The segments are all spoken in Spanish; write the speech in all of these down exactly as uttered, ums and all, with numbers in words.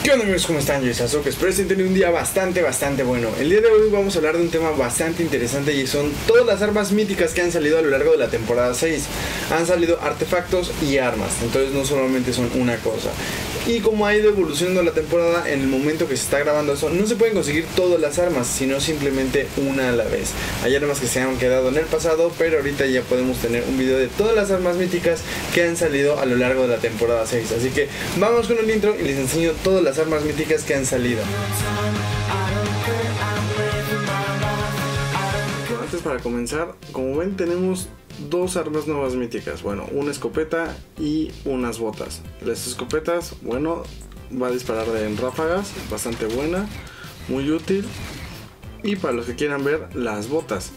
¿Qué onda amigos? ¿Cómo están? Yo soy Sasuke, espero que tengan un día bastante, bastante bueno. El día de hoy vamos a hablar de un tema bastante interesante y son todas las armas míticas que han salido a lo largo de la temporada seis. Han salido artefactos y armas, entonces no solamente son una cosa. Y como ha ido evolucionando la temporada, en el momento que se está grabando eso, no se pueden conseguir todas las armas, sino simplemente una a la vez. Hay armas que se han quedado en el pasado, pero ahorita ya podemos tener un video de todas las armas míticas que han salido a lo largo de la temporada seis. Así que vamos con el intro y les enseño todas las armas míticas que han salido. Antes, para comenzar, como ven, tenemos dos armas nuevas míticas. Bueno, una escopeta y unas botas. Las escopetas, bueno, va a disparar en ráfagas, bastante buena, muy útil. Y para los que quieran ver, las botas.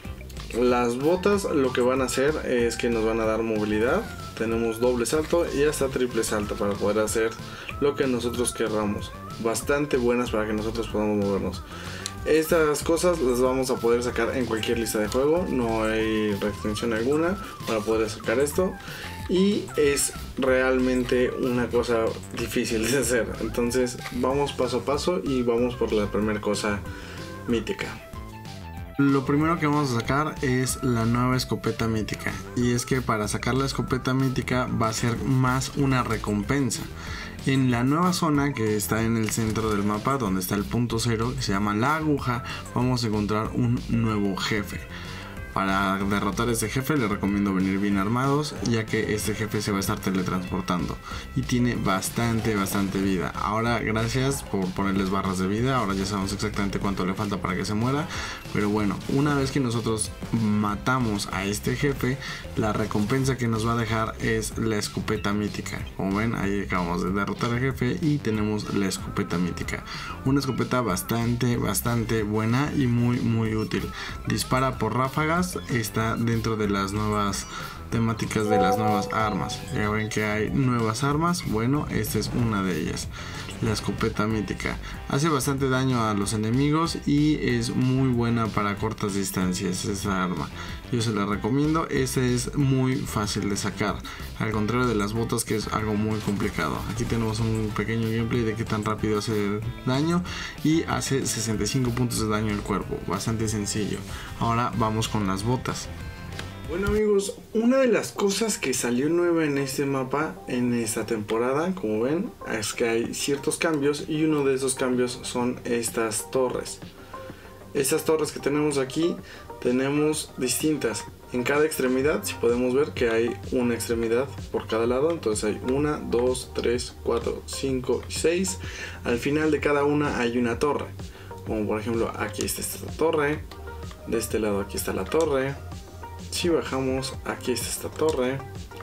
Las botas lo que van a hacer es que nos van a dar movilidad. Tenemos doble salto y hasta triple salto para poder hacer lo que nosotros querramos. Bastante buenas para que nosotros podamos movernos. Estas cosas las vamos a poder sacar en cualquier lista de juego, no hay restricción alguna para poder sacar esto. Y es realmente una cosa difícil de hacer. Entonces vamos paso a paso y vamos por la primera cosa mítica. Lo primero que vamos a sacar es la nueva escopeta mítica. Y es que para sacar la escopeta mítica va a ser más una recompensa. En la nueva zona que está en el centro del mapa, donde está el punto cero, que se llama la aguja, vamos a encontrar un nuevo jefe. Para derrotar a este jefe les recomiendo venir bien armados, ya que este jefe se va a estar teletransportando y tiene bastante bastante vida. Ahora, gracias por ponerles barras de vida, ahora ya sabemos exactamente cuánto le falta para que se muera. Pero bueno, una vez que nosotros matamos a este jefe, la recompensa que nos va a dejar es la escopeta mítica. Como ven, ahí acabamos de derrotar al jefe y tenemos la escopeta mítica. Una escopeta bastante bastante buena y muy muy útil. Dispara por ráfagas. Está dentro de las nuevas temáticas de las nuevas armas. Ya ven que hay nuevas armas. Bueno, esta es una de ellas. La escopeta mítica hace bastante daño a los enemigos y es muy buena para cortas distancias esa arma. Yo se la recomiendo. Esta es muy fácil de sacar, al contrario de las botas, que es algo muy complicado. Aquí tenemos un pequeño gameplay de qué tan rápido hace daño y hace sesenta y cinco puntos de daño al cuerpo. Bastante sencillo. Ahora vamos con las botas. Bueno amigos, una de las cosas que salió nueva en este mapa, en esta temporada, como ven, es que hay ciertos cambios y uno de esos cambios son estas torres. Estas torres que tenemos aquí, tenemos distintas. En cada extremidad, si podemos ver que hay una extremidad por cada lado, entonces hay una, dos, tres, cuatro, cinco y seis. Al final de cada una hay una torre. Como por ejemplo, aquí está esta torre, de este lado aquí está la torre. Si bajamos, aquí está esta torre,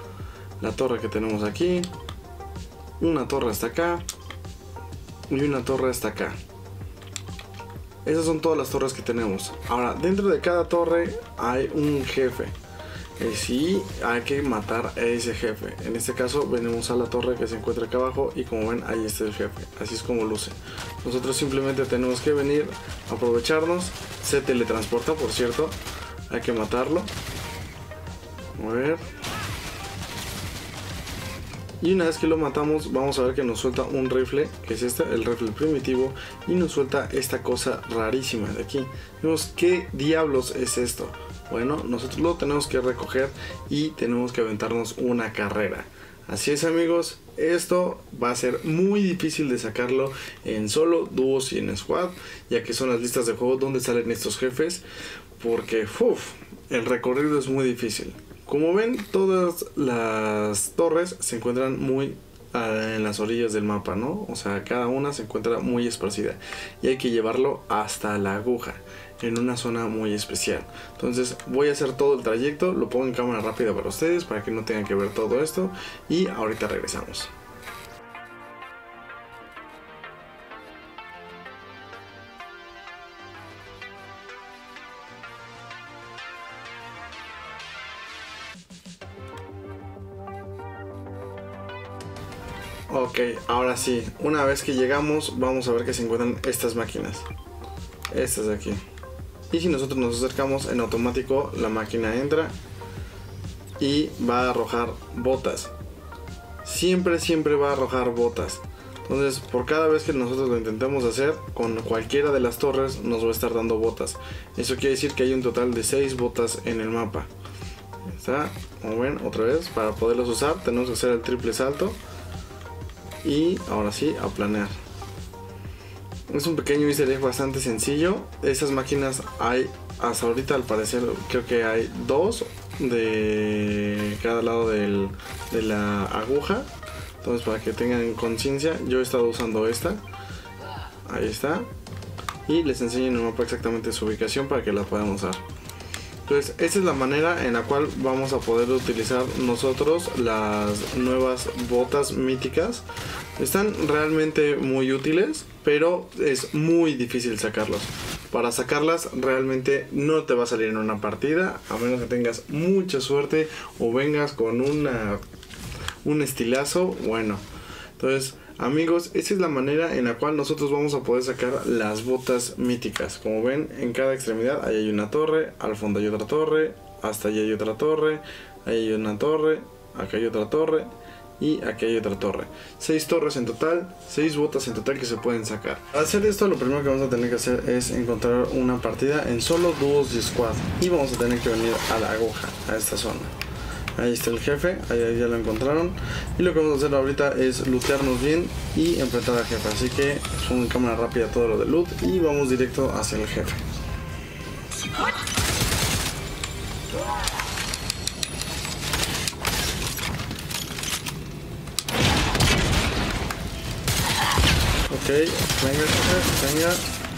la torre que tenemos aquí, una torre hasta acá y una torre hasta acá. Esas son todas las torres que tenemos. Ahora, dentro de cada torre hay un jefe. Y sí, hay que matar a ese jefe. En este caso venimos a la torre que se encuentra acá abajo y como ven, ahí está el jefe. Así es como luce. Nosotros simplemente tenemos que venir, aprovecharnos. Se teletransporta, por cierto. Hay que matarlo. A ver. Y una vez que lo matamos, vamos a ver que nos suelta un rifle, que es este, el rifle primitivo. Y nos suelta esta cosa rarísima de aquí. Vemos qué diablos es esto. Bueno, nosotros lo tenemos que recoger y tenemos que aventarnos una carrera. Así es amigos, esto va a ser muy difícil de sacarlo en solo, dúos y en squad, ya que son las listas de juego donde salen estos jefes. Porque uf, el recorrido es muy difícil. Como ven, todas las torres se encuentran muy uh, en las orillas del mapa, ¿no? O sea, cada una se encuentra muy esparcida y hay que llevarlo hasta la aguja, en una zona muy especial. Entonces voy a hacer todo el trayecto, lo pongo en cámara rápida para ustedes, para que no tengan que ver todo esto, y ahorita regresamos. Ok, ahora sí, una vez que llegamos vamos a ver que se encuentran estas máquinas. Estas de aquí. Y si nosotros nos acercamos, en automático la máquina entra y va a arrojar botas. Siempre, siempre va a arrojar botas. Entonces por cada vez que nosotros lo intentemos hacer con cualquiera de las torres nos va a estar dando botas. Eso quiere decir que hay un total de seis botas en el mapa. Está, como ven, otra vez para poderlos usar tenemos que hacer el triple salto. Y ahora sí, a planear. Es un pequeño easter egg bastante sencillo. Esas máquinas hay hasta ahorita, al parecer creo que hay dos de cada lado del, de la aguja. Entonces para que tengan conciencia, yo he estado usando esta. Ahí está. Y les enseño en el mapa exactamente su ubicación para que la puedan usar. Entonces esta es la manera en la cual vamos a poder utilizar nosotros las nuevas botas míticas. Están realmente muy útiles, pero es muy difícil sacarlos. Para sacarlas realmente no te va a salir en una partida, a menos que tengas mucha suerte o vengas con una un estilazo. Bueno, entonces amigos, esa es la manera en la cual nosotros vamos a poder sacar las botas míticas. Como ven, en cada extremidad ahí hay una torre, al fondo hay otra torre, hasta allí hay otra torre, ahí hay una torre, acá hay otra torre y aquí hay otra torre. Seis torres en total, seis botas en total que se pueden sacar. Para hacer esto, lo primero que vamos a tener que hacer es encontrar una partida en solo, dúos y squad, y vamos a tener que venir a la aguja, a esta zona. Ahí está el jefe, ahí, ahí ya lo encontraron. Y lo que vamos a hacer ahorita es lootearnos bien y enfrentar al jefe. Así que pongo en cámara rápida todo lo de loot y vamos directo hacia el jefe. Ok, venga jefe, venga.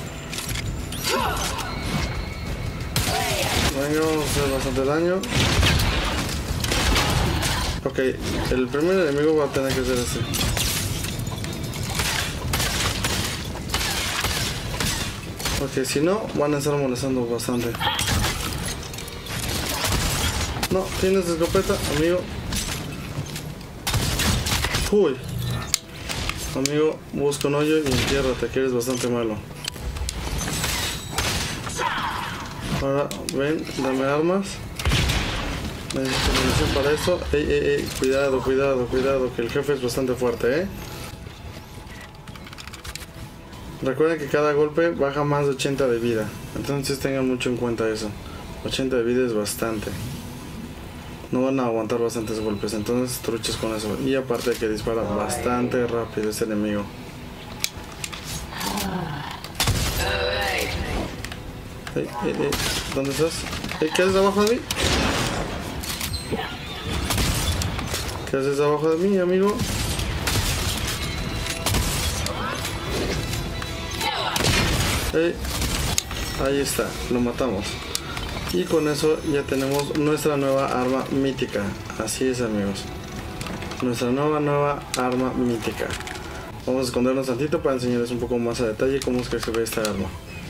Venga, vamos a hacer bastante daño. Ok, el primer enemigo va a tener que ser ese. Ok, si no, van a estar molestando bastante. No, tienes escopeta, amigo. Uy. Amigo, busca un hoyo y entiérrate, que eres bastante malo. Ahora, ven, dame armas. Necesito munición para esto. Ey, ey, ey, cuidado, cuidado, cuidado, que el jefe es bastante fuerte, ¿eh? Recuerden que cada golpe baja más de ochenta de vida. Entonces tengan mucho en cuenta eso. ochenta de vida es bastante. No van a aguantar bastantes golpes, entonces truches con eso. Y aparte que dispara bastante rápido este enemigo. Ey, ey, ey, ¿dónde estás? Ey, ¿qué haces abajo de mí? ¿Qué haces abajo de mí, amigo? Hey, ahí está, lo matamos. Y con eso ya tenemos nuestra nueva arma mítica. Así es, amigos. Nuestra nueva, nueva arma mítica. Vamos a escondernos tantito para enseñarles un poco más a detalle cómo es que se ve esta arma.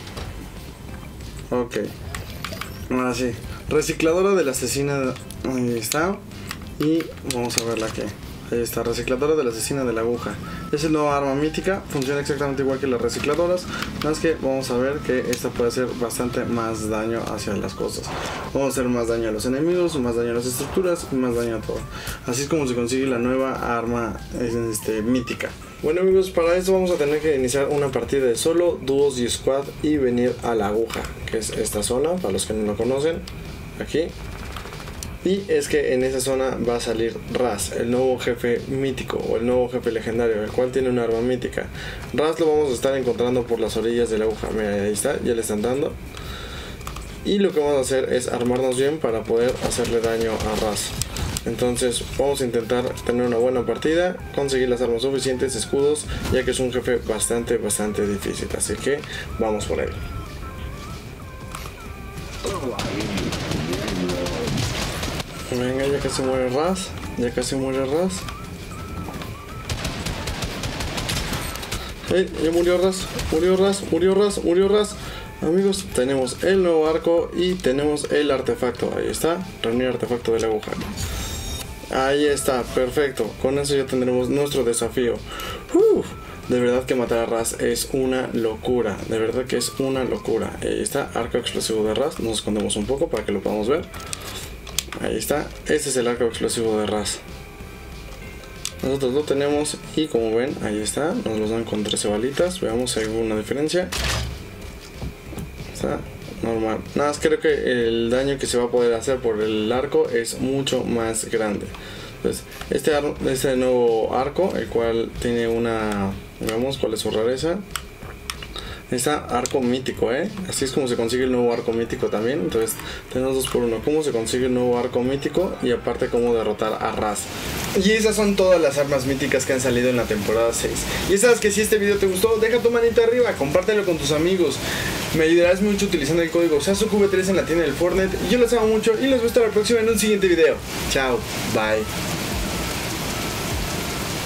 Ok. Ahora sí. Recicladora de la asesina. Ahí está. Y vamos a verla aquí. Ahí está, recicladora de la asesina de la aguja. Es el nuevo arma mítica, funciona exactamente igual que las recicladoras, más que vamos a ver que esta puede hacer bastante más daño hacia las cosas. Vamos a hacer más daño a los enemigos, más daño a las estructuras y más daño a todo. Así es como se consigue la nueva arma este, mítica. Bueno amigos, para esto vamos a tener que iniciar una partida de solo, dúos y squad y venir a la aguja, que es esta zona, para los que no lo conocen, aquí. Y es que en esa zona va a salir Raz, el nuevo jefe mítico o el nuevo jefe legendario, el cual tiene una arma mítica. Raz lo vamos a estar encontrando por las orillas de la aguja. Mira, ahí está, ya le están dando. Y lo que vamos a hacer es armarnos bien para poder hacerle daño a Raz. Entonces vamos a intentar tener una buena partida, conseguir las armas suficientes, escudos, ya que es un jefe bastante, bastante difícil. Así que vamos por él. Venga, ya casi muere Raz, ya casi muere Raz. Hey, ya murió Raz, murió Raz, murió Raz, murió Raz. Amigos, tenemos el nuevo arco y tenemos el artefacto. Ahí está, reunir artefacto de la aguja. Ahí está, perfecto. Con eso ya tendremos nuestro desafío. Uf, de verdad que matar a Raz es una locura. De verdad que es una locura. Ahí está, arco explosivo de Raz. Nos escondemos un poco para que lo podamos ver. Ahí está, este es el arco explosivo de Raz. nosotros lo tenemos y como ven, ahí está, nos los dan con trece balitas. Veamos si hay alguna diferencia. Está normal. Nada más creo que el daño que se va a poder hacer por el arco es mucho más grande. Entonces, este, este nuevo arco, el cual tiene una, veamos cuál es su rareza. Está arco mítico, ¿eh? Así es como se consigue el nuevo arco mítico también. Entonces tenemos dos por uno. Cómo se consigue el nuevo arco mítico y aparte cómo derrotar a Raz. Y esas son todas las armas míticas que han salido en la temporada seis. Y sabes que si este video te gustó, deja tu manita arriba, compártelo con tus amigos. Me ayudarás mucho utilizando el código SASUKV tres en la tienda del Fortnite. Y yo los amo mucho y los veo hasta la próxima en un siguiente video. Chao, bye.